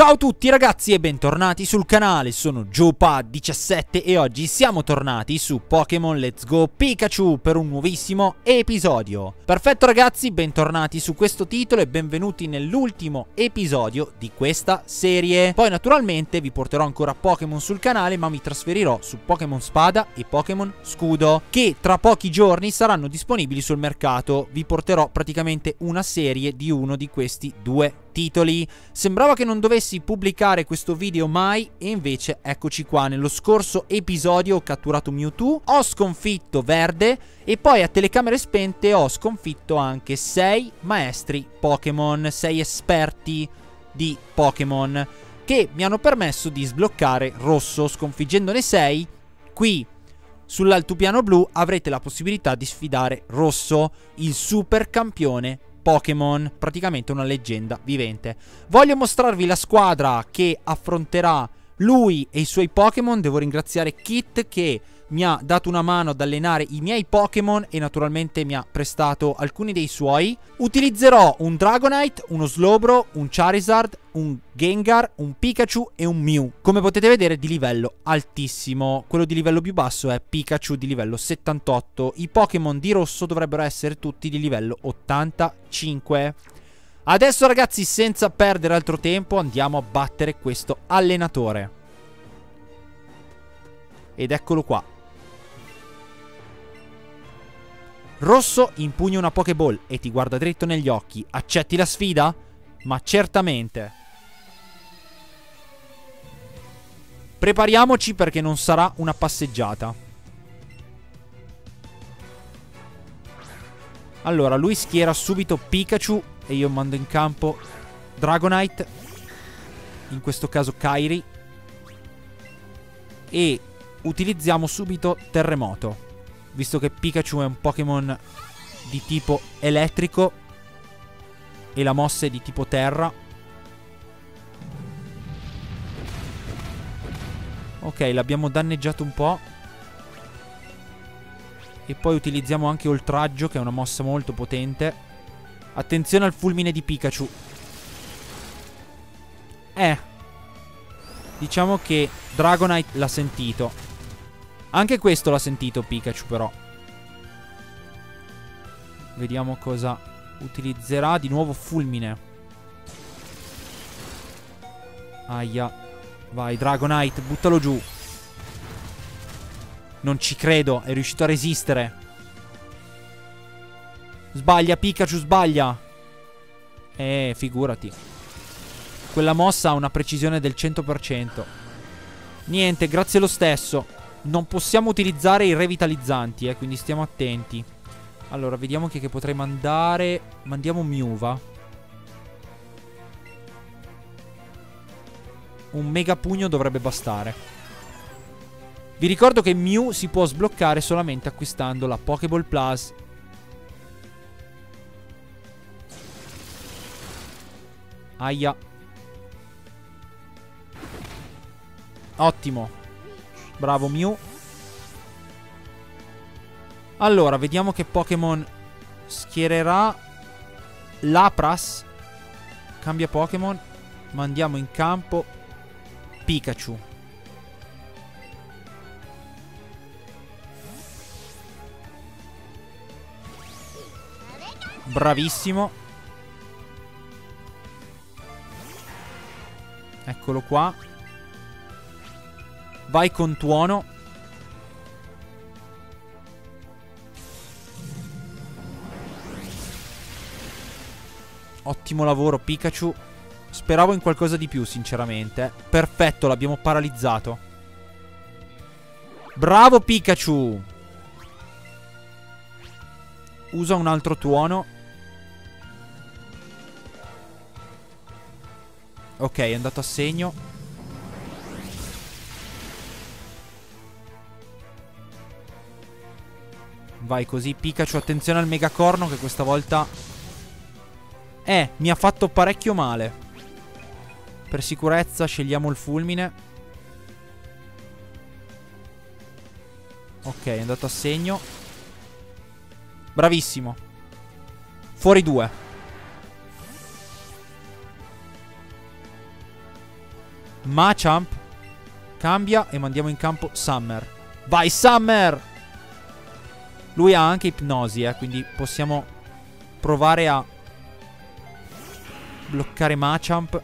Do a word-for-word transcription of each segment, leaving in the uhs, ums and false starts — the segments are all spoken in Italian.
Ciao a tutti ragazzi e bentornati sul canale, sono Joepad diciassette e oggi siamo tornati su Pokémon Let's Go Pikachu per un nuovissimo episodio. Perfetto ragazzi, bentornati su questo titolo e benvenuti nell'ultimo episodio di questa serie. Poi naturalmente vi porterò ancora Pokémon sul canale, ma mi trasferirò su Pokémon Spada e Pokémon Scudo, che tra pochi giorni saranno disponibili sul mercato. Vi porterò praticamente una serie di uno di questi due titoli. Sembrava che non dovessi pubblicare questo video mai e invece eccoci qua. Nello scorso episodio ho catturato Mewtwo, ho sconfitto Verde e poi a telecamere spente ho sconfitto anche sei maestri Pokémon, sei esperti di Pokémon che mi hanno permesso di sbloccare Rosso. Sconfiggendone sei qui sull'altopiano blu avrete la possibilità di sfidare Rosso, il super campione Pokémon, praticamente una leggenda vivente. Voglio mostrarvi la squadra che affronterà lui e i suoi Pokémon. Devo ringraziare Kit che mi ha dato una mano ad allenare i miei Pokémon e naturalmente mi ha prestato alcuni dei suoi. Utilizzerò un Dragonite, uno Slowbro, un Charizard, un Gengar, un Pikachu e un Mew. Come potete vedere di livello altissimo. Quello di livello più basso è Pikachu di livello settantotto. I Pokémon di rosso dovrebbero essere tutti di livello ottantacinque. Adesso ragazzi, senza perdere altro tempo, andiamo a battere questo allenatore. Ed eccolo qua. Rosso impugna una Pokéball e ti guarda dritto negli occhi. Accetti la sfida? Ma certamente. Prepariamoci perché non sarà una passeggiata. Allora, lui schiera subito Pikachu e io mando in campo Dragonite, in questo caso Kairi, e utilizziamo subito Terremoto, visto che Pikachu è un Pokémon di tipo elettrico e la mossa è di tipo terra. Ok, l'abbiamo danneggiato un po'. E poi utilizziamo anche Oltraggio, che è una mossa molto potente. Attenzione al fulmine di Pikachu. Eh Diciamo che Dragonite l'ha sentito. Anche questo l'ha sentito Pikachu però. Vediamo cosa utilizzerà. Di nuovo fulmine. Aia. Vai Dragonite, buttalo giù. Non ci credo, è riuscito a resistere. Sbaglia Pikachu, sbaglia. Eh, figurati. Quella mossa ha una precisione del cento per cento. Niente, grazie lo stesso. Non possiamo utilizzare i revitalizzanti, eh, quindi stiamo attenti. Allora, vediamo chi che potrei mandare. Mandiamo Mew, va. Un mega pugno dovrebbe bastare. Vi ricordo che Mew si può sbloccare solamente acquistando la Pokéball Plus. Aia. Ottimo. Bravo Mew. Allora, vediamo che Pokémon schiererà. Lapras. Cambia Pokémon. Mandiamo in campo Pikachu. Bravissimo. Eccolo qua. Vai con tuono. Ottimo lavoro Pikachu. Speravo in qualcosa di più sinceramente. Perfetto, l'abbiamo paralizzato. Bravo Pikachu. Usa un altro tuono. Ok, è andato a segno. Vai così Pikachu, attenzione al megacorno che questa volta Eh, mi ha fatto parecchio male. Per sicurezza scegliamo il fulmine. Ok, è andato a segno. Bravissimo. Fuori due. Machamp cambia e mandiamo in campo Summer. Vai Summer! Lui ha anche ipnosi, eh, quindi possiamo provare a bloccare Machamp.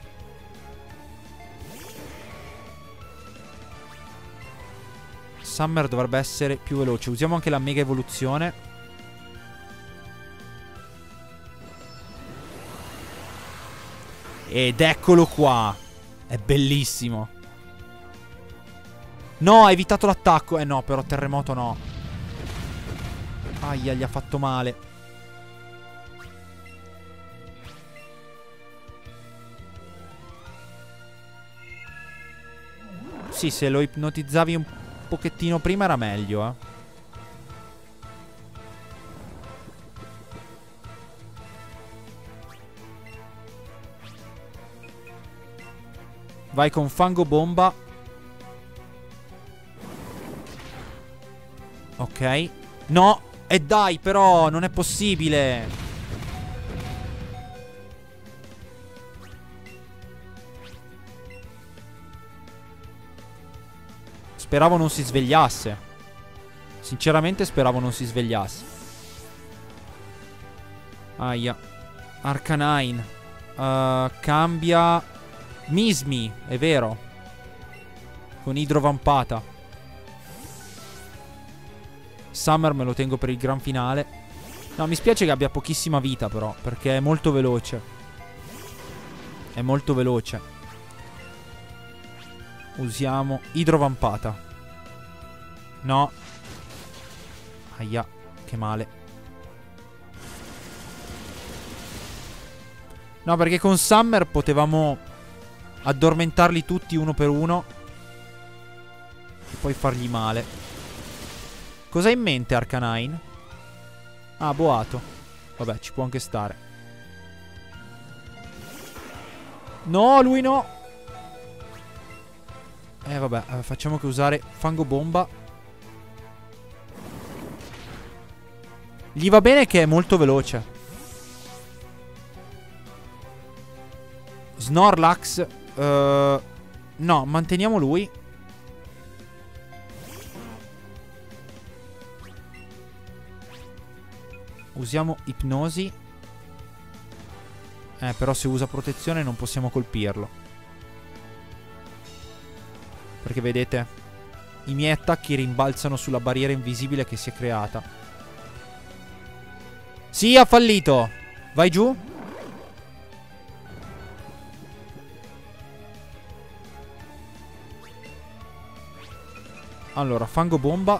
Summer dovrebbe essere più veloce. Usiamo anche la mega evoluzione. Ed eccolo qua. È bellissimo. No, ha evitato l'attacco. Eh no, però terremoto no. Aia, gli ha fatto male. Sì, se lo ipnotizzavi un pochettino prima era meglio, eh. Vai con fango bomba. Ok. No. E dai, però non è possibile. Speravo non si svegliasse. Sinceramente speravo non si svegliasse. Aia. Arcanine. uh, Cambia Mismi, è vero. Con idrovampata. Summer me lo tengo per il gran finale. No, mi spiace che abbia pochissima vita però, perché è molto veloce. È molto veloce. Usiamo idrovampata. No. Aia, che male. No, perché con Summer potevamo addormentarli tutti uno per uno e poi fargli male. Cosa ha in mente Arcanine? Ah, boato. Vabbè, ci può anche stare. No, lui no. Eh, vabbè, eh, facciamo che usare fango bomba. Gli va bene che è molto veloce. Snorlax. Uh, no, manteniamo lui. Usiamo ipnosi. Eh, però se usa protezione non possiamo colpirlo. Perché vedete, i miei attacchi rimbalzano sulla barriera invisibile che si è creata. Sì, ha fallito. Vai giù. Allora, fango bomba.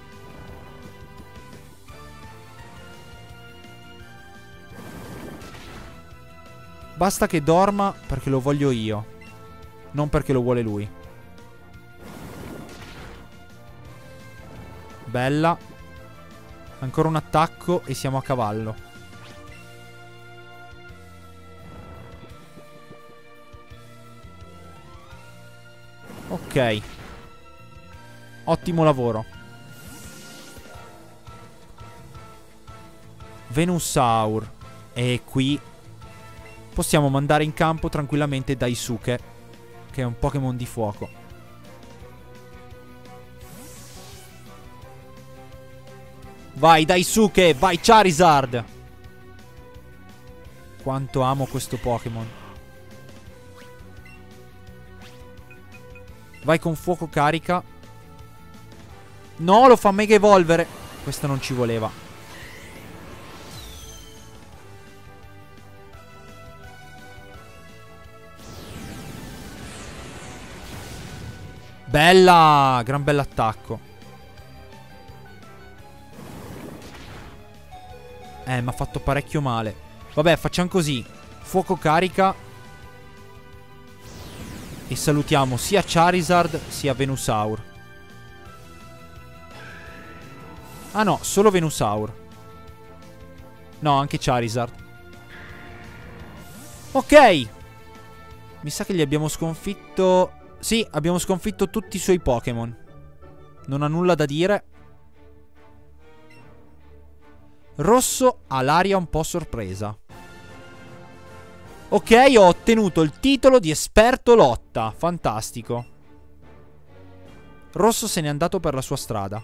Basta che dorma perché lo voglio io, non perché lo vuole lui. Bella. Ancora un attacco e siamo a cavallo. Ok. Ottimo lavoro. Venusaur. E qui possiamo mandare in campo tranquillamente Daisuke, che è un Pokémon di fuoco. Vai Daisuke, vai Charizard. Quanto amo questo Pokémon. Vai con fuoco carica. No, lo fa mega evolvere. Questa non ci voleva. Bella, gran bell'attacco. Eh, mi ha fatto parecchio male. Vabbè, facciamo così. Fuoco carica. E salutiamo sia Charizard sia Venusaur. Ah no, solo Venusaur. No, anche Charizard. Ok. Mi sa che gli abbiamo sconfitto... Sì, abbiamo sconfitto tutti i suoi Pokémon. Non ha nulla da dire. Rosso ha l'aria un po' sorpresa. Ok, ho ottenuto il titolo di esperto lotta. Fantastico. Rosso se n'è andato per la sua strada.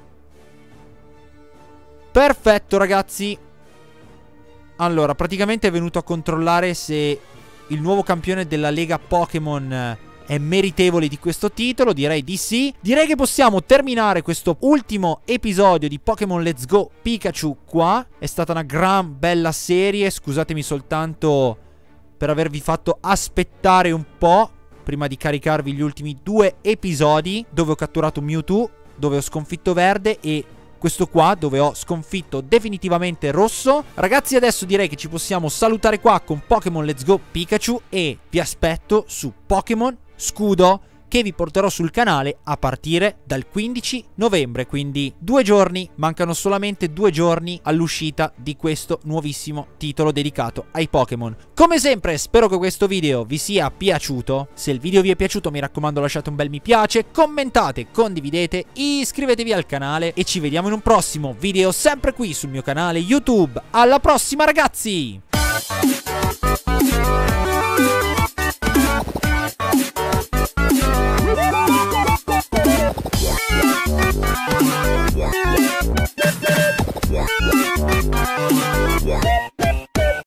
Perfetto, ragazzi. Allora, praticamente è venuto a controllare se il nuovo campione della Lega Pokémon è meritevole di questo titolo. Direi di sì. Direi che possiamo terminare questo ultimo episodio di Pokémon Let's Go Pikachu qua. È stata una gran bella serie. Scusatemi soltanto per avervi fatto aspettare un po' prima di caricarvi gli ultimi due episodi, dove ho catturato Mewtwo, dove ho sconfitto Verde, e questo qua dove ho sconfitto definitivamente Rosso. Ragazzi, adesso direi che ci possiamo salutare qua con Pokémon Let's Go Pikachu e vi aspetto su Pokémon Scudo, che vi porterò sul canale a partire dal quindici novembre, quindi due giorni, mancano solamente due giorni all'uscita di questo nuovissimo titolo dedicato ai Pokémon. Come sempre spero che questo video vi sia piaciuto. Se il video vi è piaciuto, mi raccomando, lasciate un bel mi piace, commentate, condividete, iscrivetevi al canale e ci vediamo in un prossimo video sempre qui sul mio canale YouTube. Alla prossima, ragazzi!